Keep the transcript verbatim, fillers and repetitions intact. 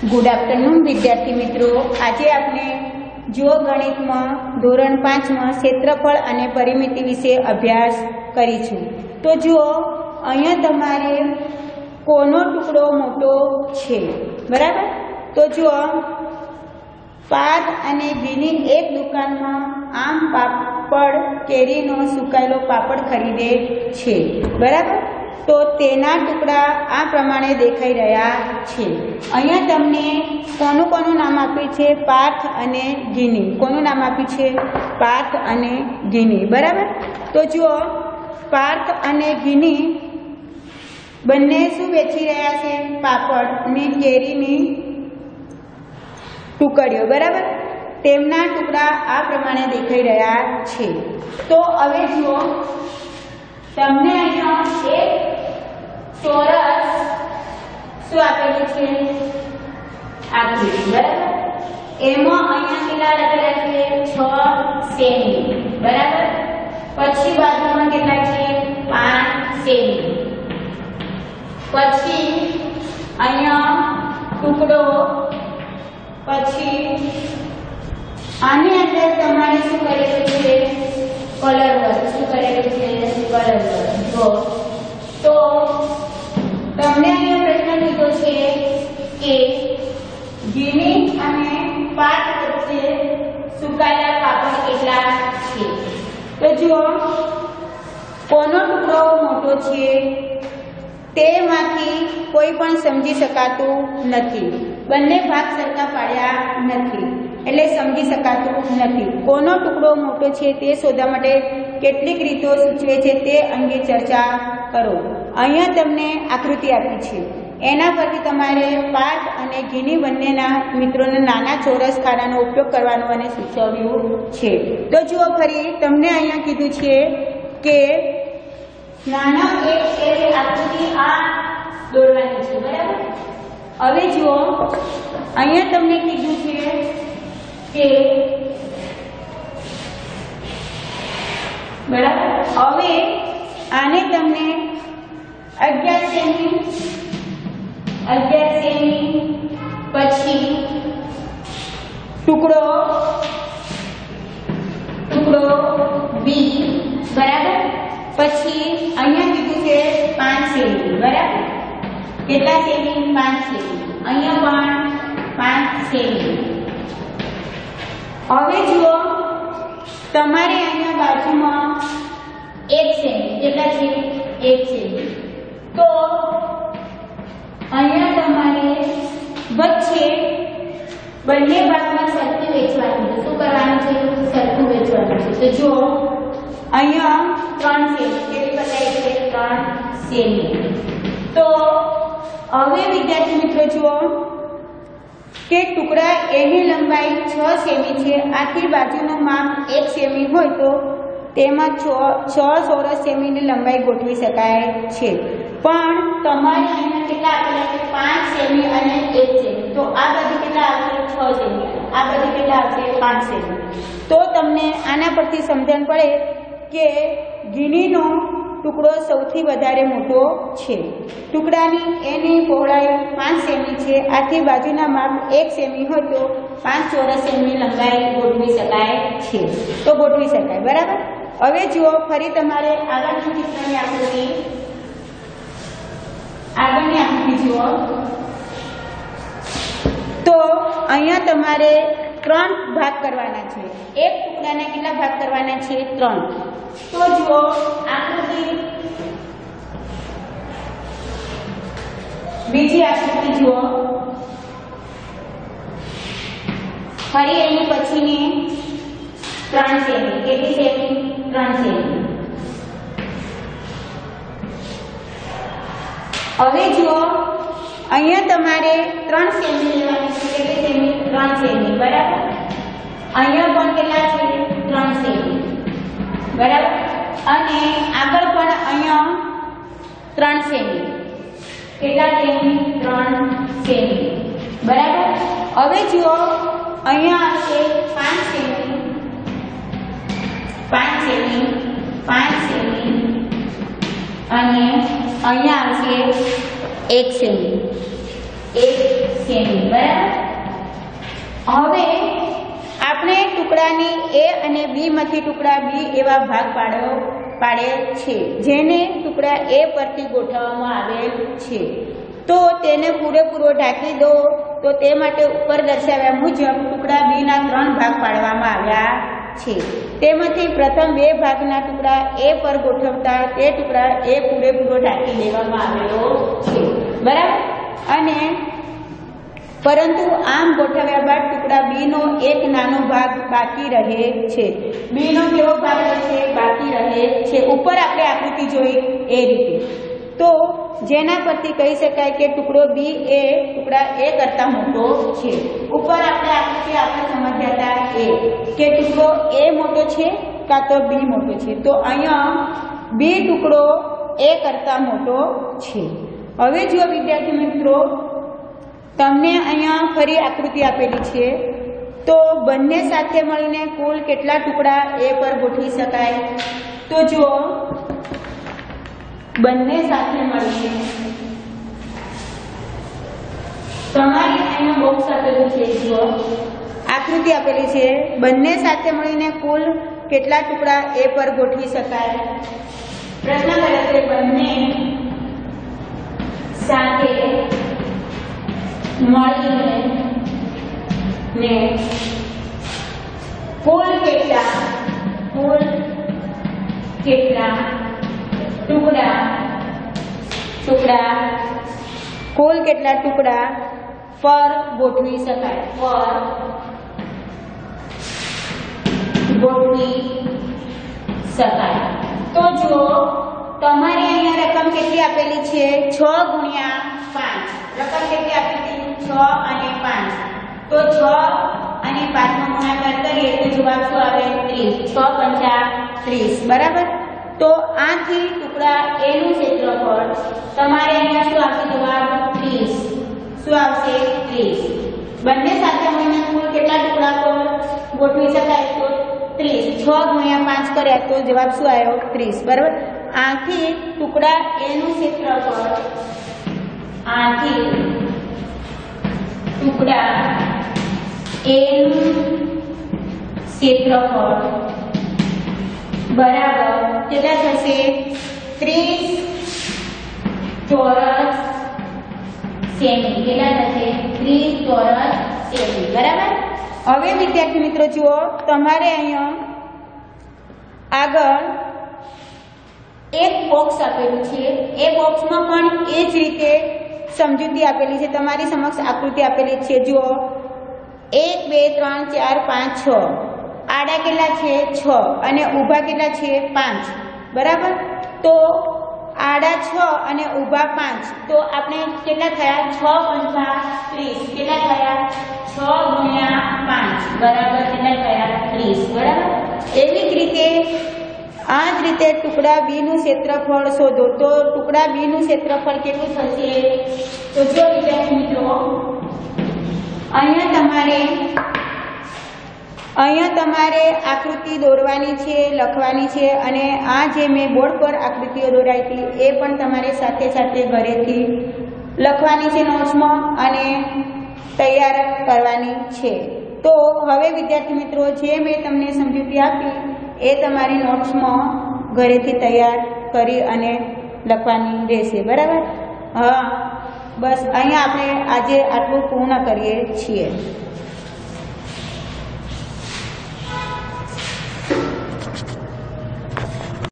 Good afternoon विद्यार्थी मित्रों, आज आपने जो गणित में धोरण पांच में क्षेत्रफल और परिमिति विषे अभ्यास करीशुं। तो जो अहींया तमारे कोनो टुकड़ो मोटो छे, बराबर। तो जो पाद अने घीनी एक दुकान में आम पापड़ केरीनो सुकायेलो पापड़ खरीदे छे, बराबर। तो तेना टुकड़ा आ प्रमाणे देखाई रह्या छे। अहींया तमने कोनु कोनु नाम आप्युं छे? पार्थ अने घीनी। कोनु नाम आप्युं छे? पार्थ अने घीनी, बराबर। तो जो पार्थ अने घीनी बंने शुं वेची रह्या छे? पापड़ अने केरीनी टुकड़ीओ, बराबर। तेमना टुकड़ा आ प्रमाणे देखाई रह्या छे। तो हवे जुओ, तमने अहींया एक चौरस शुं आपेलुं छे? आकृति, बराबर। एमां अहींया केटला लखेला छे? छ सेमी, बराबर। पछी बाजुमां केटला छे? पांच सेमी। पछी अहींया टुकड़ो, पछी आनी अंदर तमारे शुं करेलुं छे? Colour work. शुं करेलुं छे? Colour work. जो तो तमने अहींया प्रश्न कीधो छे के घीनी अने पाट वच्चे सुकाયેલા પાપડ કેટલા છે। तो जो कोनो टुकड़ो मोटो छे तेमांथी कोई पण समजी शकातुं नथी। बंने भाग सरखा पाड्या नथी એટલે સમજી શકાતું નથી। કોનો ટુકડો મોટો છે તે શોધવા માટે કેટલીક રીતો સૂચવે છે તે અંગે ચર્ચા કરો। અહીંયા તમને આકૃતિ આપી છે, એના પરથી તમારે પાટ અને ઘીની બંનેના મિત્રોને નાના ચોરસ ખાનાનો ઉપયોગ કરવાનો અને સૂચવ્યું છે। તો જુઓ, ફરી તમને અહીંયા કીધું છે કે નાના એક એવી આકૃતિ આ દોરવાની છે, બરાબર। હવે જુઓ, અહીંયા તમને કીધું છે કે બરાબર। હવે આને તમને અગિયાર સેમી અગિયાર સેમી પછી ટુકડો ટુકડો બી, બરાબર। પછી અહીંયા કીધું છે પાંચ સેમી, બરાબર। કેટલા સેમી? પાંચ સેમી। અહીંયા પણ પાંચ સેમી। હવે જુઓ, તમારે અહીંયા બાજુમાં એક સેમી, કેટલા છે? એક સેમી। તો અહીંયા તમારે વચ્ચે બંને ભાગમાં સરખું વેચવાનું છે। શું કરવાનું છે? સરખું વેચવાનું છે। તો જો અહીંયા ત્રણ સેમી, કેટલી બતાવી છે? ત્રણ સેમી। તો હવે વિદ્યાર્થી મિત્રો જુઓ કે ટુકડા એની લંબાઈ છ સેમી છે। આથી બાજુનું માપ એક સેમી હોય તો તેમાં છ ચોરસ સેમીની લંબાઈ ગોઠવી શકાય છે। પણ તમારે અહીંયા કેટલા આપેલા છે? પાંચ સેમી અને એક સેમી। તો આ બધી કેટલા આવશે? છ સેમી। આ બધી કેટલા આવશે? પાંચ સેમી। તો તમને આના પરથી સમજણ પડે કે ઘીનીનો ટુકડો સૌથી વધારે મોટો છે। ટુકડાની એની પહોળાઈ પાંચ સેમી છે। આથી બાજુના માપ એક સેમી હોય તો પાંચ ચોરસ સેમી લંબાઈ ગોઠવી શકાય છે। તો ગોઠવી શકાય, બરાબર। હવે જુઓ, ફરી તમારે આગળની ચિત્રની આકૃતિ આગળની આકૃતિ જુઓ। તો અહીંયા તમારે ત્રણ ભાગ કરવાના છે। એક ટુકડાના કેટલા ભાગ કરવાના છે? ત્રણ। तो जो आकृति बीजी आकृति जो फरी एनी पछीनी त्रण सेमी, केटली सेमी? त्रण सेमी। हवे जो अहींया तमारे त्रण सेमी लेवानी छे। केटली सेमी? त्रण सेमी, बराबर। अहींया पण केटला छे? त्रण सेमी, बराबर। અને આગળ પણ અહીંયા ત્રણ સેમી, કેટલા સેમી? ત્રણ સેમી, બરાબર। હવે જુઓ, અહીંયા આવશે પાંચ સેમી, પાંચ સેમી, પાંચ સેમી અને અહીંયા આવશે એક સેમી। એક સેમી, બરાબર। હવે આપણે ટુકડાની એ અને બી માંથી ટુકડા બી એવા ભાગ પાડો પાડે છે જેને ટુકડા એ પરથી ગોઠવવામાં આવેલ છે, તો તેને પૂરેપૂરો ઢાંકી દો। તો તે માટે ઉપર દર્શાવ્યા મુજબ ટુકડા બી ના ત્રણ ભાગ પાડવામાં આવ્યા છે। તેમાંથી પ્રથમ બે ભાગના ટુકડા એ પર ગોઠવતા તે ટુકડા એ પૂરેપૂરો ઢાંકી દેવામાં આવેલો છે, બરાબર। અને પરંતુ આમ ગોઠવ્યા બાદ ટુકડા બી નો એક નાનો ભાગ બાકી રહે છે। બી નો કેવો ભાગ રહેશે? બાકી રહે છે। ઉપર આપણે આકૃતિ જોઈ એ રીતે, તો જેના પરથી કહી શકાય કે ટુકડો બી એ ટુકડા એ કરતા મોટો છે। ઉપર આપણે આકૃતિ આપણે સમજ્યા હતા એ કે ટુકડો એ મોટો છે કાં તો બી મોટો છે, તો અહીંયા બી ટુકડો એ કરતા મોટો છે। હવે જો વિદ્યાર્થી મિત્રો તમને અહીંયા ફરી આકૃતિ આપેલી છે, તો બંને સાથે મળીને કુલ કેટલા ટુકડા એ પર ગોઠવી શકાય? તો જો બંને સાથે મળીને તમારે અહીંયા બોક્સ આપેલું છે, જો આકૃતિ આપેલી છે, બંને સાથે મળીને કુલ કેટલા ટુકડા એ પર ગોઠવી શકાય? પ્રશ્ન કર્યો છે બંને સાથે મળીને ને કુલ કેટલા કુલ કેટલા ટુકડા ટુકડા કુલ કેટલા ટુકડા પર ગોઠવી શકાય? પર ગોઠવી શકાય। તો જો તમારે અહીંયા રકમ કેટલી આપેલી છે? છ ગુણ્યા પાંચ। રકમ કેટલી આપેલી? છ અને પાંચ। તો છ અને પાંચ નો ગુણાકાર કરીએ તો જવાબ શું આવે? ત્રીસ। છ પંચા ત્રીસ, બરાબર। તો આથી ટુકડા એ નું ક્ષેત્રફળ તમારે અહીંયા શું આવશે? જવાબ ત્રીસ। શું આવશે? ત્રીસ। બંને સાથે મળીને કુલ કેટલા ટુકડા પર ગોઠવી શકાય? તો ત્રીસ। છ ગુણ્યા પાંચ કર્યા તો જવાબ શું આવ્યો? ત્રીસ, બરાબર। આથી ટુકડા એ નું ક્ષેત્રફળ આથી ટુકડા એ નું ક્ષેત્રફળ બરાબર કેટલા થશે? ત્રીસ ચોરસ સેમી। કેટલા થશે? ત્રીસ ચોરસ સેમી, બરાબર। હવે વિદ્યાર્થી મિત્રો જુઓ, તમારે અહીંયા આગળ એક બોક્સ આપેલું છે, એ બોક્સમાં પણ એ જ રીતે સમજૂતી આપેલી છે, તમારી સમક્ષ આકૃતિ આપેલી છે। જુઓ એક બે ત્રણ ચાર પાંચ છ, આડા કેટલા છે? છ અને ઊભા કેટલા છે? પાંચ, બરાબર। તો આડા છ અને ઊભા પાંચ, તો આપણે કેટલા થયા? છ પંચા ત્રીસ। કેટલા થયા? છ ગુણ્યા પાંચ બરાબર કેટલા થયા? ત્રીસ, બરાબર। એવી જ રીતે આ જ રીતે ટુકડા બી નું ક્ષેત્રફળ શોધો। તો ટુકડા બી નું ક્ષેત્રફળ કેટલું થશે? તો જો વિદ્યાર્થી મિત્રો અહીંયા તમારે અહીંયા તમારે આકૃતિ દોરવાની છે, લખવાની છે, અને આ જે મેં બોર્ડ પર આકૃતિઓ દોરાઈ હતી એ પણ તમારે સાથે સાથે ઘરેથી લખવાની છે નોટ્સમાં અને તૈયાર કરવાની છે। તો હવે વિદ્યાર્થી મિત્રો જે મેં તમને સમજૂતી આપી એ તમારી નોટ્સમાં ઘરેથી તૈયાર કરી અને લખવાની રહેશે, બરાબર। હા, બસ અહીંયા આપણે આજે આટલું પૂર્ણ કરીએ છીએ।